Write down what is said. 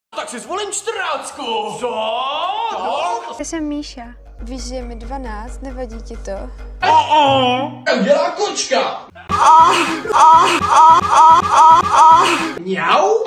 Tak si zvolím 14. Co? Já jsem Míša. Víš, že je mi 12, nevadí ti to? Jak dělá kočka? Mňau?